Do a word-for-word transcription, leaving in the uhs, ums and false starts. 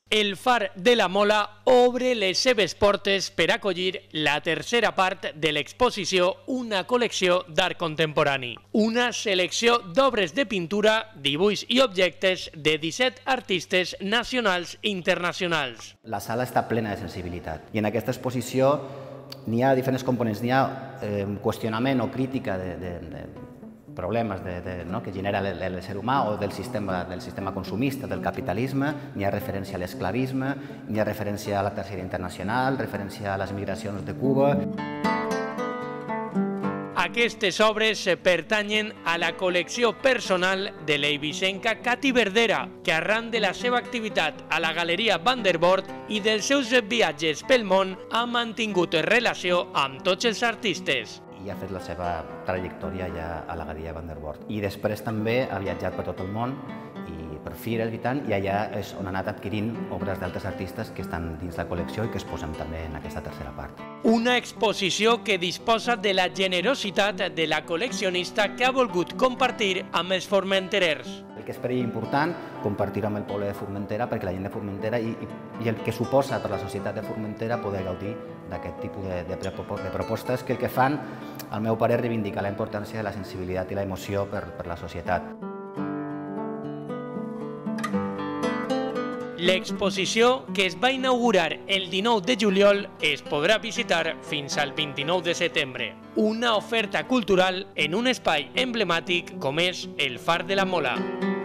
El Far de la Mola obre les seves portes per acollir la tercera part de l'exposició Una col·lecció d'art contemporani. Una selecció d'obres de pintura, dibuix i objectes de disset artistes nacionals i internacionals. La sala està plena de sensibilitat i en aquesta exposició n'hi ha diferents components. N'hi ha eh, qüestionament o crítica de, de, de problemes de, de, no, que genera l'ésser humà o del sistema, del sistema consumista, del capitalisme. N'hi ha referència a l'esclavisme, n'hi ha referència a la Tercera Internacional, referència a les migracions de Cuba. Aquestes obres pertanyen a la col·lecció personal de l'eivissenca Cati Verdera, que arran de la seva activitat a la Galeria Van der Voort i dels seus viatges pel món ha mantingut relació amb tots els artistes. I ha fet la seva trajectòria ja a la Galeria Van der Voort. I després també ha viatjat per tot el món i per fires i tant, i allà és on ha anat adquirint obres d'altres artistes que estan dins la col·lecció i que es posen també en aquesta tercera part. Una exposició que disposa de la generositat de la col·leccionista que ha volgut compartir amb els formenterers. El que és per ell important, compartir-ho amb el poble de Formentera, perquè la gent de Formentera i, i, i el que suposa per la societat de Formentera poder gaudir d'aquest tipus de, de, de propostes que el que fan, al meu parer, reivindicar la importància de la sensibilitat i la emoció per, per la societat. L'exposició, que es va inaugurar el dinou de juliol, es podrà visitar fins al vint-i-nou de setembre. Una oferta cultural en un espai emblemàtic com és el Far de la Mola.